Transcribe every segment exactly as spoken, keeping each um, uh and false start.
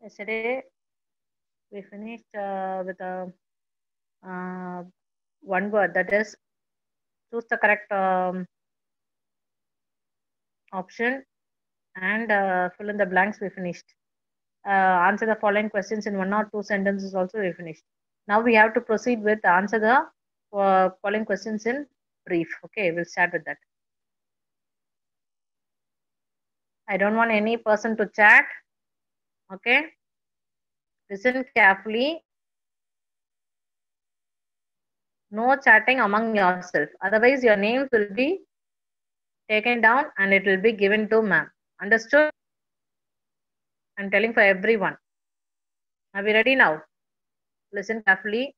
Yesterday we finished uh, with a uh, one word, that is choose the correct um, option and uh, fill in the blanks. We finished. Uh, answer the following questions in one or two sentences. Also we finished. Now we have to proceed with answer the uh, following questions in brief. Okay, we'll start with that. I don't want any person to chat. Okay, listen carefully. No chatting among yourself. Otherwise, your names will be taken down and it will be given to ma'am. Understood? I'm telling for everyone. Are we ready now? Listen carefully.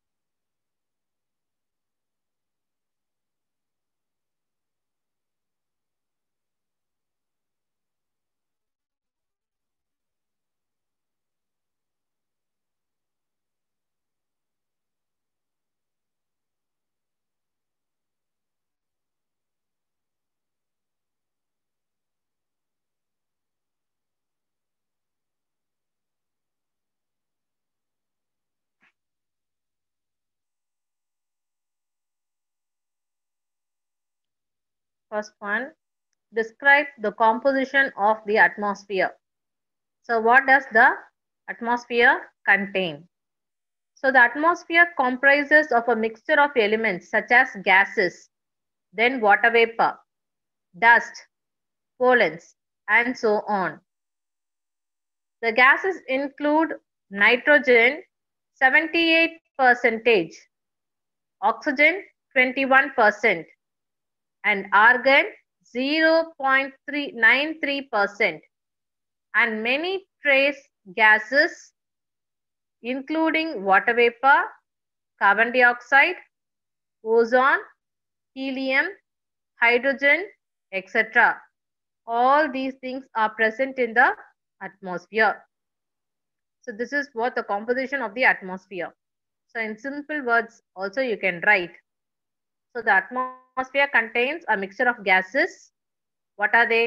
First one, describe the composition of the atmosphere. So what does the atmosphere contain? So the atmosphere comprises of a mixture of elements such as gases, then water vapor, dust, pollens, and so on. The gases include nitrogen seventy-eight percent, oxygen twenty-one percent, and argon zero point nine three percent, and many trace gases including water vapor, carbon dioxide, ozone, helium, hydrogen, et cetera. All these things are present in the atmosphere. So this is what the composition of the atmosphere. So in simple words also you can write. So the atmosphere contains a mixture of gases. What are they?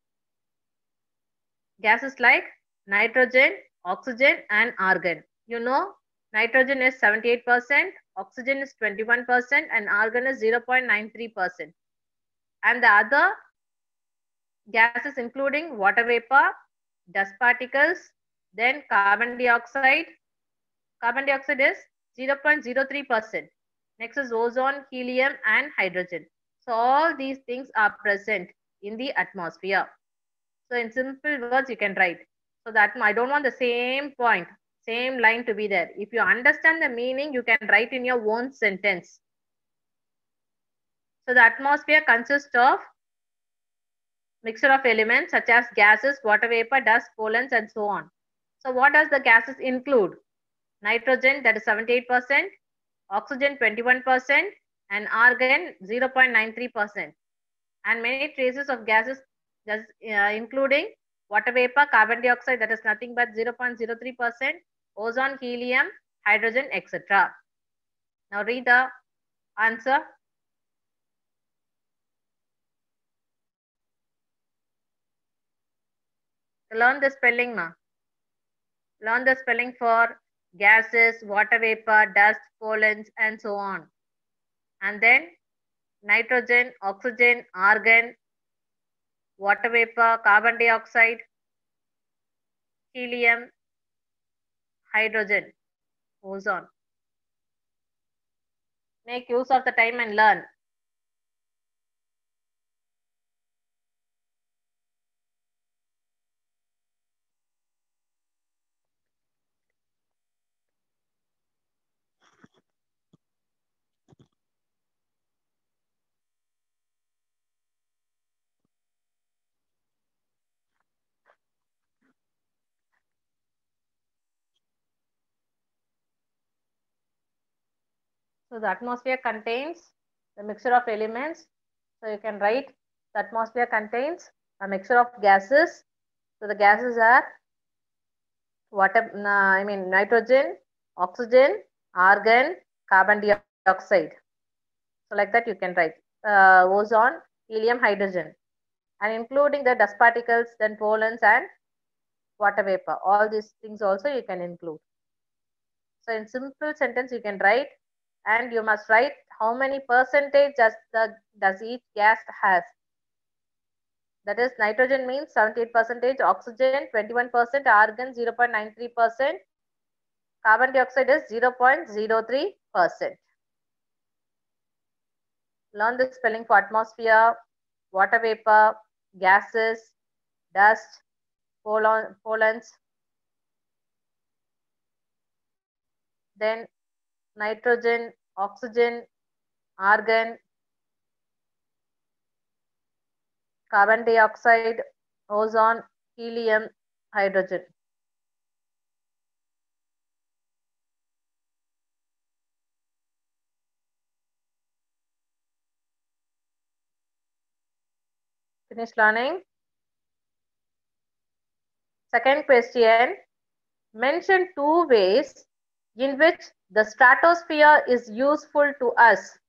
Gases like nitrogen, oxygen, and argon. You know, nitrogen is seventy-eight percent, oxygen is twenty-one percent, and argon is zero point nine three percent. And the other gases including water vapor, dust particles, then carbon dioxide. Carbon dioxide is zero point zero three percent. Next is ozone, helium, and hydrogen. So all these things are present in the atmosphere. So in simple words, you can write. So that I don't want the same point, same line to be there. If you understand the meaning, you can write in your own sentence. So the atmosphere consists of mixture of elements such as gases, water vapor, dust, pollens, and so on. So what does the gases include? Nitrogen, that is seventy-eight percent, oxygen twenty-one percent, and argon zero point nine three percent. And many traces of gases, just, uh, including water vapor, carbon dioxide, that is nothing but zero point zero three percent, ozone, helium, hydrogen, et cetera. Now read the answer. Learn the spelling, ma. Learn the spelling for gases, water vapor, dust, pollens, and so on. And then nitrogen, oxygen, argon, water vapor, carbon dioxide, helium, hydrogen, ozone. Make use of the time and learn. So the atmosphere contains the mixture of elements. So you can write the atmosphere contains a mixture of gases. So the gases are water, uh, I mean nitrogen, oxygen, argon, carbon dioxide. So like that you can write uh, ozone, helium, hydrogen, and including the dust particles, then pollens and water vapor. All these things also you can include. So in simple sentence you can write, and you must write how many percentage does the does each gas has. That is, nitrogen means seventy-eight percent, oxygen twenty-one percent, argon zero point nine three percent, carbon dioxide is zero point zero three percent. Learn the spelling for atmosphere, water vapor, gases, dust, pollens, then nitrogen, oxygen, argon, carbon dioxide, ozone, helium, hydrogen. Finish learning. Second question, mention two ways in which the stratosphere is useful to us.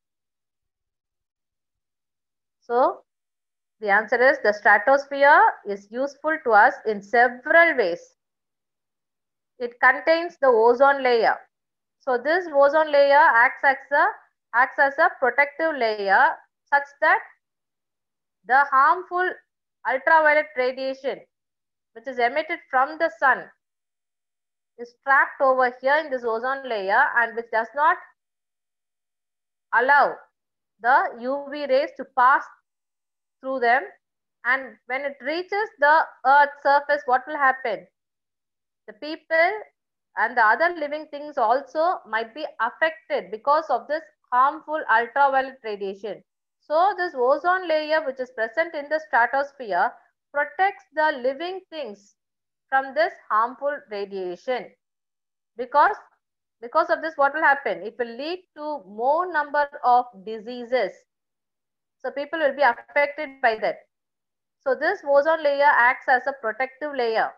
So the answer is, the stratosphere is useful to us in several ways. It contains the ozone layer. So this ozone layer acts as a, acts as a protective layer such that the harmful ultraviolet radiation which is emitted from the sun is trapped over here in this ozone layer, and which does not allow the U V rays to pass through them, and when it reaches the earth's surface, what will happen? The people and the other living things also might be affected because of this harmful ultraviolet radiation. So this ozone layer which is present in the stratosphere protects the living things from this harmful radiation. Because, because of this, what will happen? It will lead to more number of diseases. So people will be affected by that. So this ozone layer acts as a protective layer.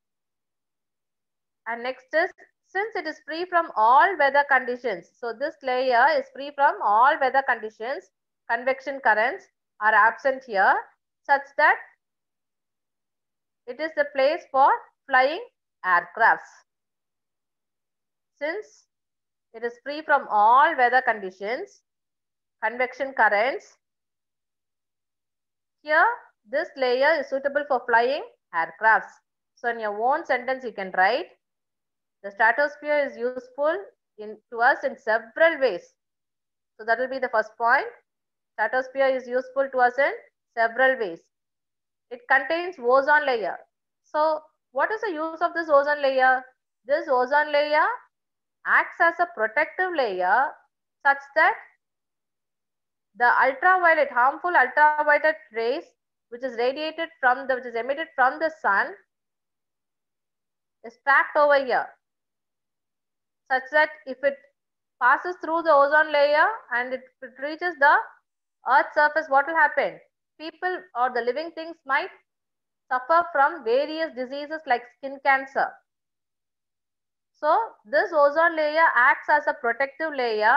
And next is, since it is free from all weather conditions, so this layer is free from all weather conditions, convection currents are absent here, such that it is the place for flying aircrafts. Since it is free from all weather conditions, convection currents, here this layer is suitable for flying aircrafts. So in your own sentence you can write, the stratosphere is useful in, to us in several ways. So that will be the first point. Stratosphere is useful to us in several ways. It contains ozone layer. So what is the use of this ozone layer? This ozone layer acts as a protective layer such that the ultraviolet, harmful ultraviolet rays which is radiated from the, which is emitted from the sun is trapped over here, such that if it passes through the ozone layer and it, it reaches the earth's surface, what will happen? People or the living things might suffer from various diseases like skin cancer. So this ozone layer acts as a protective layer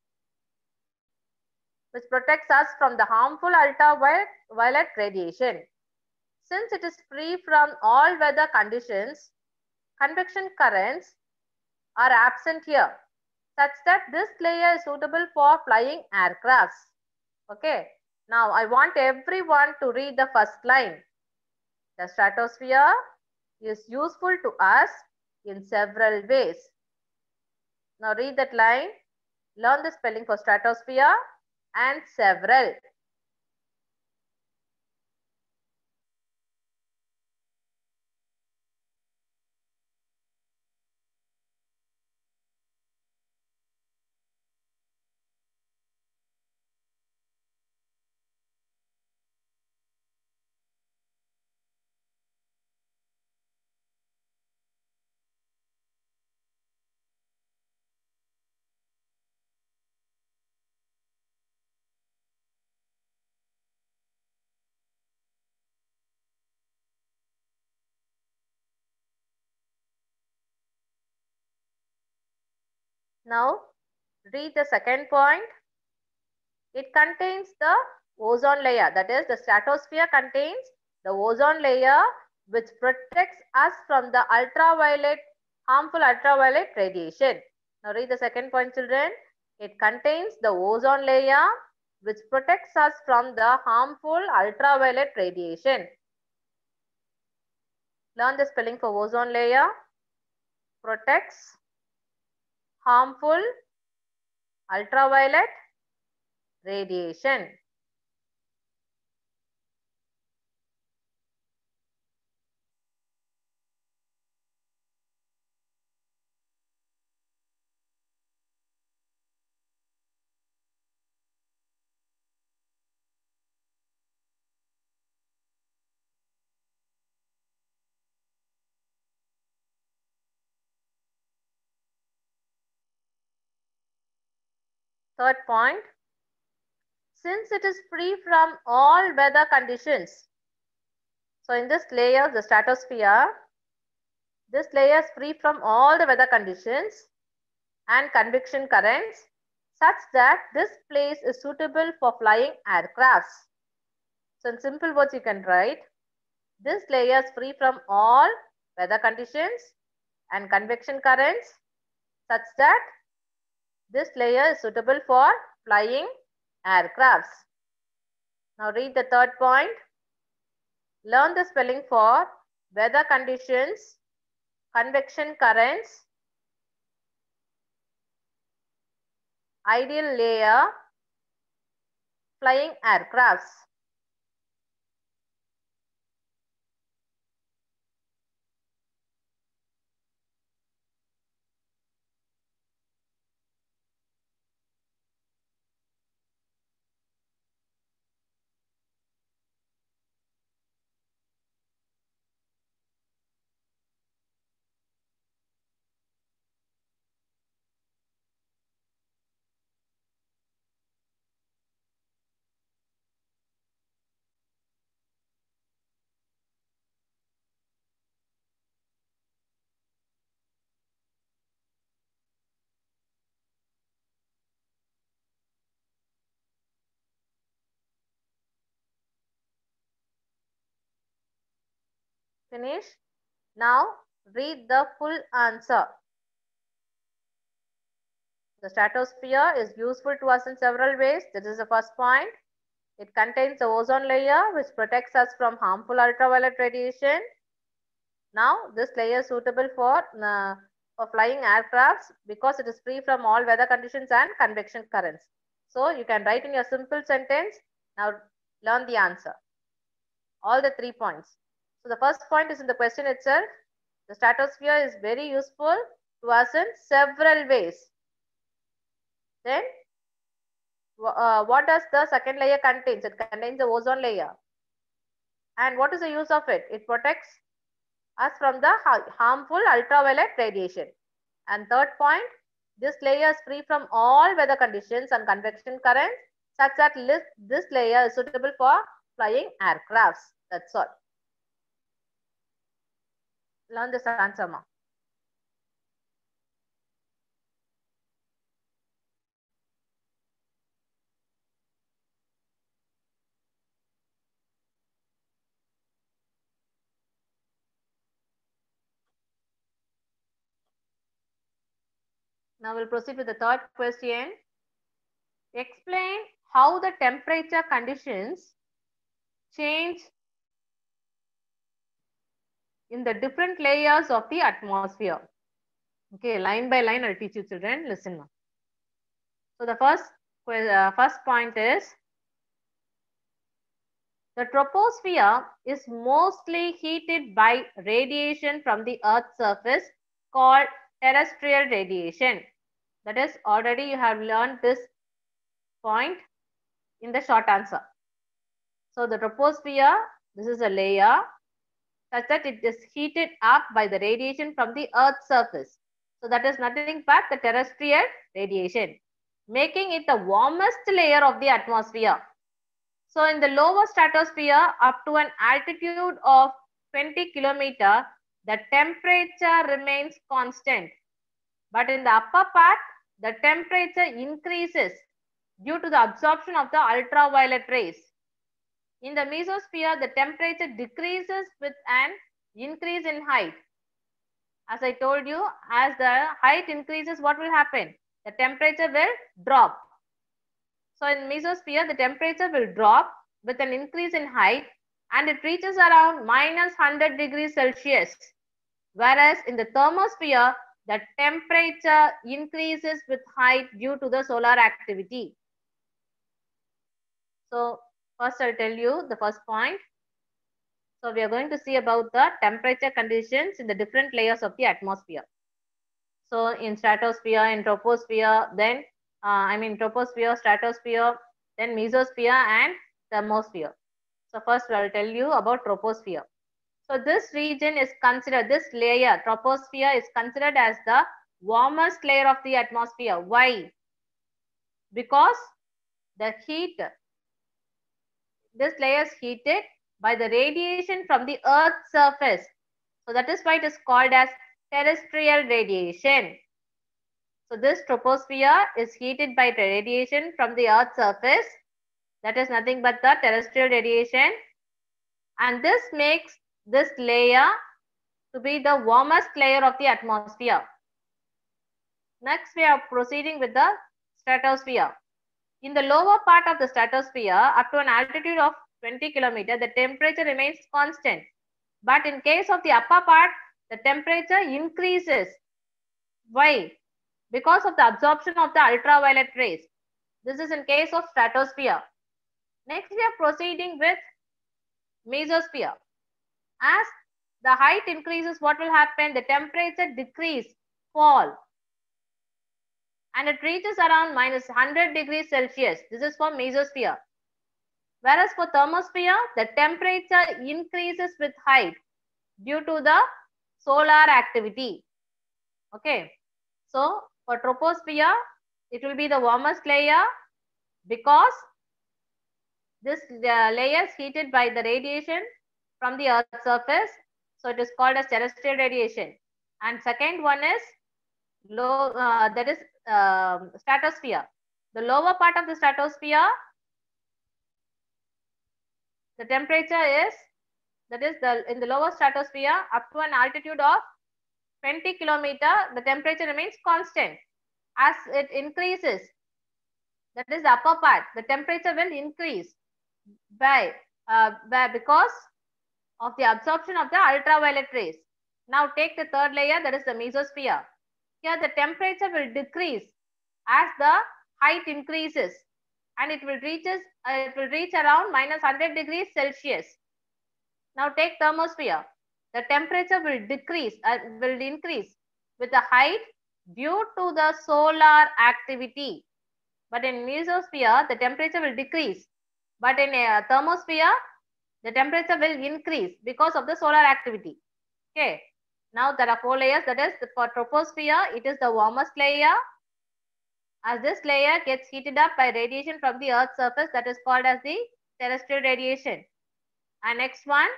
which protects us from the harmful ultraviolet radiation. Since it is free from all weather conditions, convection currents are absent here, such that this layer is suitable for flying aircrafts. Okay. Now I want everyone to read the first line. The stratosphere is useful to us in several ways. Now read that line. Learn the spelling for stratosphere and several. Now read the second point. It contains the ozone layer. That is, the stratosphere contains the ozone layer which protects us from the ultraviolet, harmful ultraviolet radiation. Now read the second point, children. It contains the ozone layer, which protects us from the harmful ultraviolet radiation. Learn the spelling for ozone layer. Protects harmful ultraviolet radiation. Third point, since it is free from all weather conditions. So in this layer, the stratosphere, this layer is free from all the weather conditions and convection currents such that this place is suitable for flying aircrafts. So in simple words, you can write, this layer is free from all weather conditions and convection currents such that this layer is suitable for flying aircrafts. Now read the third point. Learn the spelling for weather conditions, convection currents, ideal layer, flying aircrafts. Finish. Now read the full answer. The stratosphere is useful to us in several ways. This is the first point. It contains the ozone layer which protects us from harmful ultraviolet radiation. Now this layer is suitable for, uh, for flying aircrafts because it is free from all weather conditions and convection currents. So you can write in your simple sentence. Now learn the answer. All the three points. So the first point is in the question itself. The stratosphere is very useful to us in several ways. Then uh, what does the second layer contains? It contains the ozone layer. And what is the use of it? It protects us from the harmful ultraviolet radiation. And third point, this layer is free from all weather conditions and convection currents such that this layer is suitable for flying aircrafts. That's all. Learn this answer, ma. Now we'll proceed with the third question. Explain how the temperature conditions change in the different layers of the atmosphere. Okay, line by line I'll teach you, children. Listen now. So the first, uh, first point is, the troposphere is mostly heated by radiation from the Earth's surface called terrestrial radiation. That is, already you have learned this point in the short answer. So the troposphere, this is a layer such that it is heated up by the radiation from the Earth's surface. So that is nothing but the terrestrial radiation, making it the warmest layer of the atmosphere. So in the lower stratosphere, up to an altitude of twenty kilometers, the temperature remains constant. But in the upper part, the temperature increases due to the absorption of the ultraviolet rays. In the mesosphere, the temperature decreases with an Increase in height. As I told you, as the height increases, what will happen? The temperature will drop. So in mesosphere, the temperature will drop with an increase in height and it reaches around minus one hundred degrees Celsius. Whereas in the thermosphere, the temperature increases with height due to the solar activity. So first I'll tell you the first point. So we are going to see about the temperature conditions in the different layers of the atmosphere. So in stratosphere, in troposphere, then uh, I mean troposphere, stratosphere, then mesosphere and thermosphere. So first I will tell you about troposphere. So this region is considered, this layer, troposphere is considered as the warmest layer of the atmosphere. Why? Because the heat, this layer is heated by the radiation from the Earth's surface. So that is why it is called as terrestrial radiation. So this troposphere is heated by the radiation from the Earth's surface. That is nothing but the terrestrial radiation. And this makes this layer to be the warmest layer of the atmosphere. Next, we are proceeding with the stratosphere. In the lower part of the stratosphere, up to an altitude of twenty kilometers, the temperature remains constant. But in case of the upper part, the temperature increases. Why? Because of the absorption of the ultraviolet rays. This is in case of stratosphere. Next, we are proceeding with mesosphere. As the height increases, what will happen? The temperature decrease, fall. And it reaches around minus one hundred degrees Celsius. This is for mesosphere. Whereas for thermosphere, the temperature increases with height due to the solar activity. Okay. So for troposphere, it will be the warmest layer because this uh, layer is heated by the radiation from the Earth's surface. So it is called as terrestrial radiation. And second one is low, uh, that is uh, stratosphere. The lower part of the stratosphere, the temperature is, that is the in the lower stratosphere up to an altitude of twenty kilometers, the temperature remains constant. As it increases, that is the upper part, the temperature will increase by, uh, by because of the absorption of the ultraviolet rays. Now take the third layer, that is the mesosphere. Here the temperature will decrease as the height increases and it will reaches uh, it will reach around minus one hundred degrees Celsius. Now take thermosphere. The temperature will decrease, uh, will increase with the height due to the solar activity. But in mesosphere, the temperature will decrease. But in a thermosphere, the temperature will increase because of the solar activity. Okay. Now there are four layers. That is for troposphere, it is the warmest layer. As this layer gets heated up by radiation from the Earth's surface, that is called as the terrestrial radiation. And next one,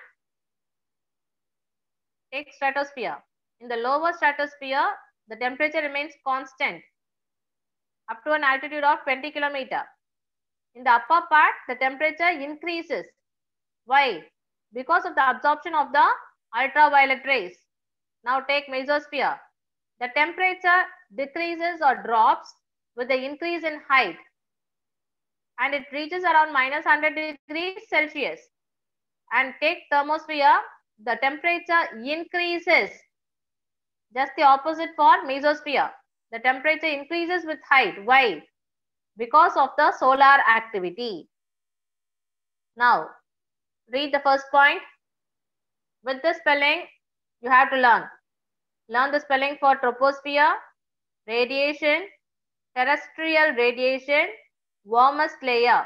take stratosphere. In the lower stratosphere, the temperature remains constant up to an altitude of twenty kilometers. In the upper part, the temperature increases. Why? Because of the absorption of the ultraviolet rays. Now take mesosphere. The temperature decreases or drops with the increase in height and it reaches around minus one hundred degrees Celsius. And take thermosphere, the temperature increases. Just the opposite for mesosphere. The temperature increases with height. Why? Because of the solar activity. Now, read the first point. With the spelling, you have to learn. Learn the spelling for troposphere, radiation, terrestrial radiation, warmest layer.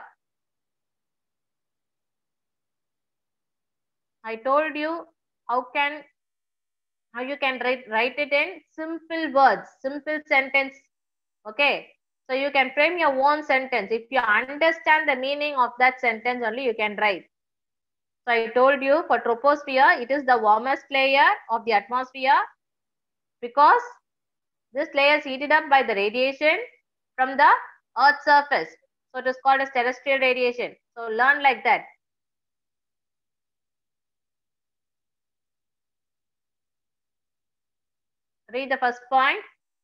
I told you how can how you can write, write it in simple words, simple sentence. Okay. So you can frame your own sentence. If you understand the meaning of that sentence only, you can write. So I told you for troposphere, it is the warmest layer of the atmosphere because this layer is heated up by the radiation from the Earth's surface. So it is called as terrestrial radiation. So learn like that. Read the first point.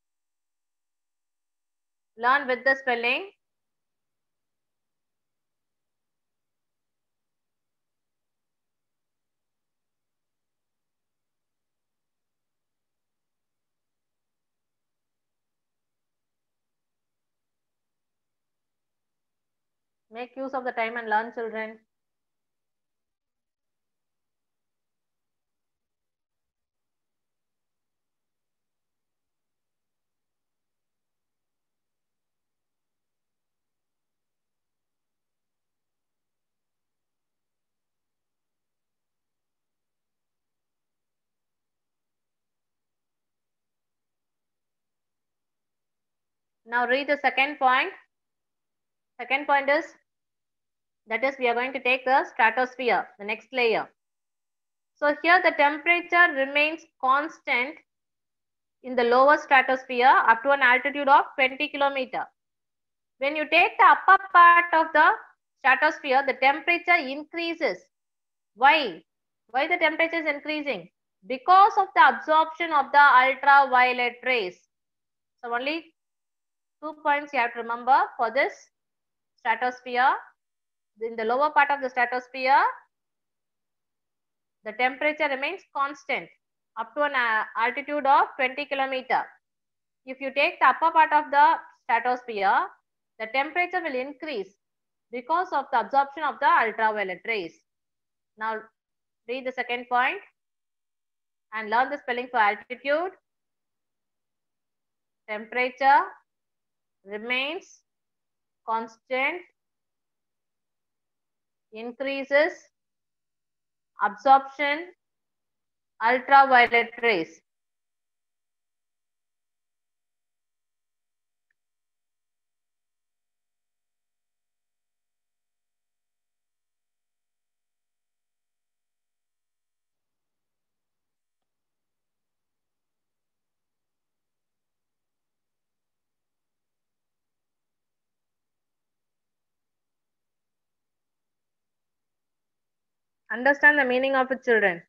Learn with the spelling. Make use of the time and learn, children. Now read the second point. Second point is, that is, we are going to take the stratosphere, the next layer. So here the temperature remains constant in the lower stratosphere up to an altitude of twenty kilometers. When you take the upper part of the stratosphere, the temperature increases. Why? Why the temperature is increasing? Because of the absorption of the ultraviolet rays. So only two points you have to remember for this stratosphere. In the lower part of the stratosphere, the temperature remains constant up to an altitude of twenty kilometers. If you take the upper part of the stratosphere, the temperature will increase because of the absorption of the ultraviolet rays. Now read the second point and learn the spelling for altitude. Temperature remains constant, increases absorption ultraviolet rays. Understand the meaning of it, children.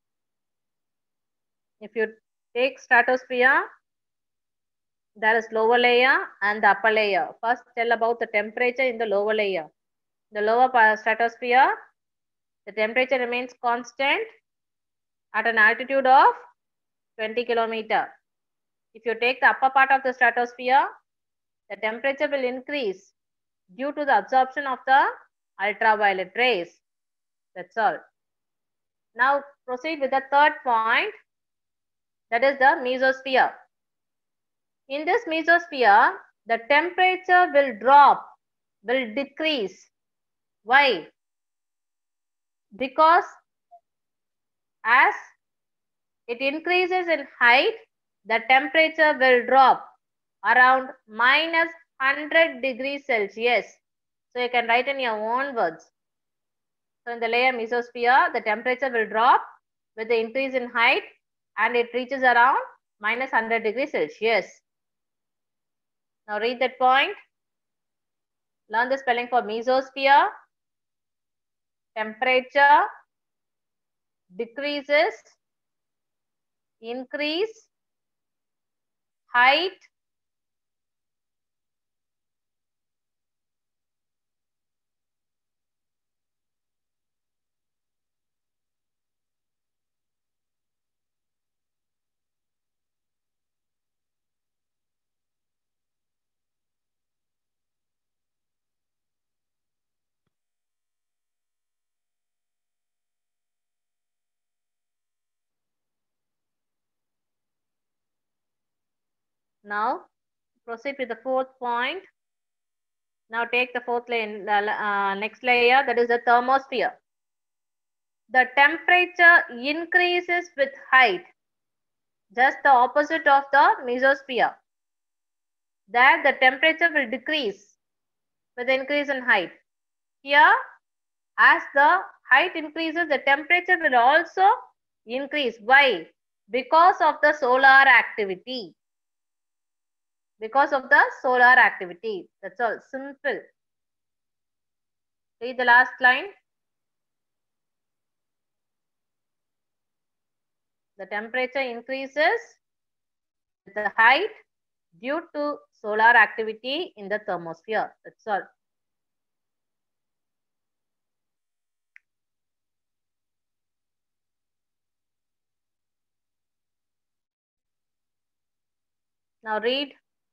If you take stratosphere, there is lower layer and the upper layer. First tell about the temperature in the lower layer. The lower stratosphere, the temperature remains constant at an altitude of twenty kilometers. If you take the upper part of the stratosphere, the temperature will increase due to the absorption of the ultraviolet rays. That's all. Now proceed with the third point, that is the mesosphere. In this mesosphere, the temperature will drop, will decrease. Why? Because as it increases in height, the temperature will drop around minus one hundred degrees Celsius. So you can write in your own words. So in the layer mesosphere, the temperature will drop with the increase in height and it reaches around minus one hundred degrees Celsius. Now read that point. Learn the spelling for mesosphere. Temperature decreases, increase, height, Now proceed with the fourth point. Now take the fourth layer, uh, next layer, that is the thermosphere. The temperature increases with height, just the opposite of the mesosphere. There the temperature will decrease with increase in height. Here, as the height increases, the temperature will also increase. Why? Because of the solar activity. Because of the solar activity. That's all. Simple. Read the last line. The temperature increases the height due to solar activity in the thermosphere. That's all. Now read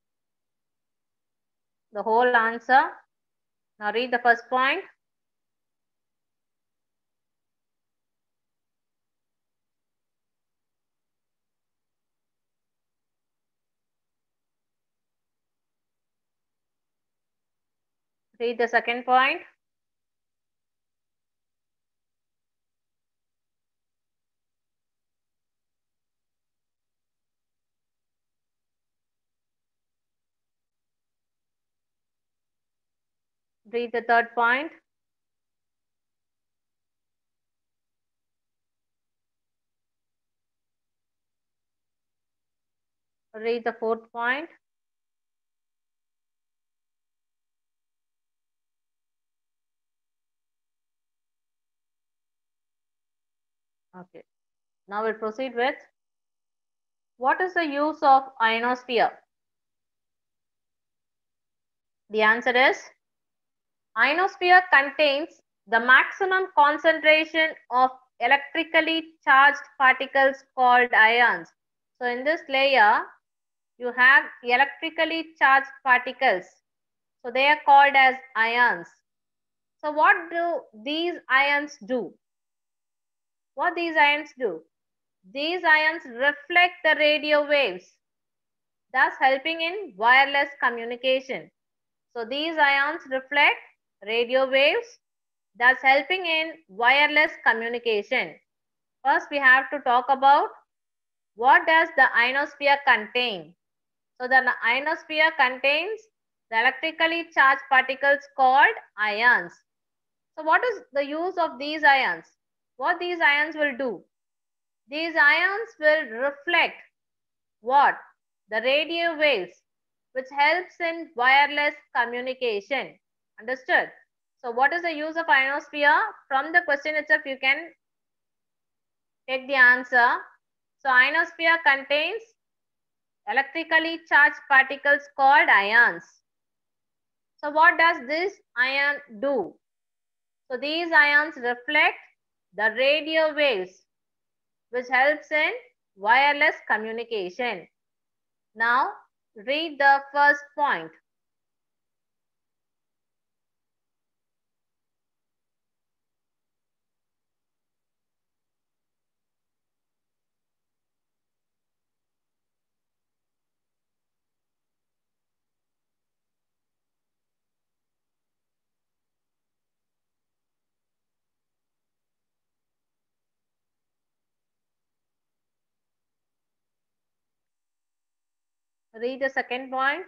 the whole answer. Now read the first point. Read the second point. Read the third point. Read the fourth point. Okay. Now we'll proceed with what is the use of ionosphere? The answer is ionosphere contains the maximum concentration of electrically charged particles called ions. So in this layer, you have electrically charged particles. So they are called as ions. So what do these ions do? What these ions do? These ions reflect the radio waves, thus helping in wireless communication. So these ions reflect radio waves, thus helping in wireless communication. First, we have to talk about what does the ionosphere contain. So the ionosphere contains the electrically charged particles called ions. So what is the use of these ions? What these ions will do? These ions will reflect what? The radio waves, which helps in wireless communication. Understood? So what is the use of ionosphere? From the question itself, you can take the answer. So ionosphere contains electrically charged particles called ions. So what does this ion do? So these ions reflect the radio waves, which helps in wireless communication. Now read the first point. Read the second point.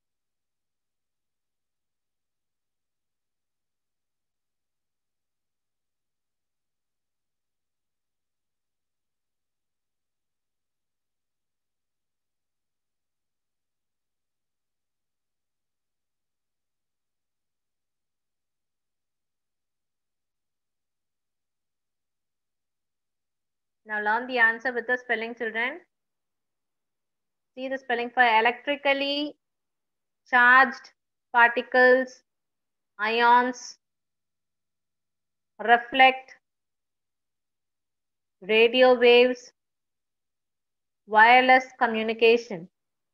Now learn the answer with the spelling, children. See the spelling for electrically charged particles, ions, reflect, radio waves, wireless communication.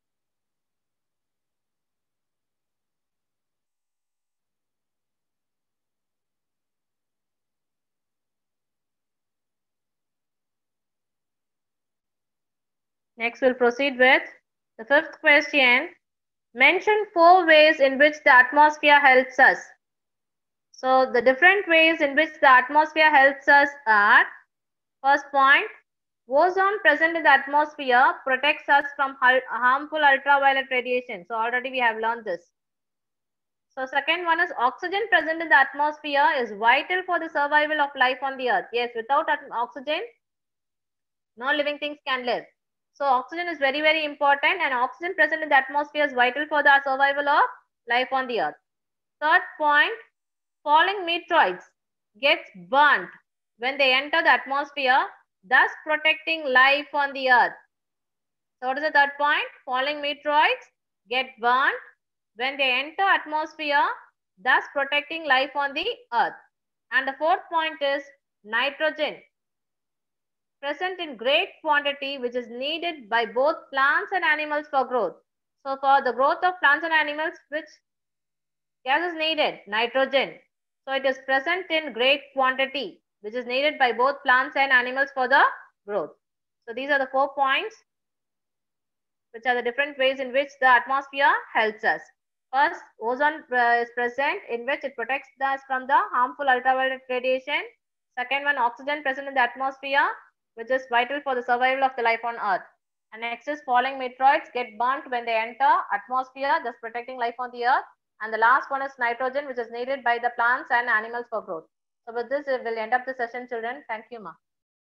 Next, we'll proceed with the fifth question. Mention four ways in which the atmosphere helps us. So the different ways in which the atmosphere helps us are, first point, ozone present in the atmosphere protects us from harmful ultraviolet radiation. So already we have learned this. So second one is oxygen present in the atmosphere is vital for the survival of life on the earth. Yes, without oxygen, no living things can live. So oxygen is very, very important, and oxygen present in the atmosphere is vital for the survival of life on the earth. Third point, falling meteoroids gets burnt when they enter the atmosphere, thus protecting life on the earth. So what is the third point? Falling meteoroids get burned when they enter atmosphere, thus protecting life on the earth. And the fourth point is nitrogen present in great quantity which is needed by both plants and animals for growth. So for the growth of plants and animals, which gas is needed? Nitrogen. So it is present in great quantity which is needed by both plants and animals for the growth. So these are the four points which are the different ways in which the atmosphere helps us. First, ozone uh, is present in which it protects us from the harmful ultraviolet radiation. Second one, oxygen present in the atmosphere, which is vital for the survival of the life on Earth. And next is falling meteoroids get burnt when they enter atmosphere, thus protecting life on the Earth. And the last one is nitrogen, which is needed by the plants and animals for growth. So with this, we will end up the session, children. Thank you, ma.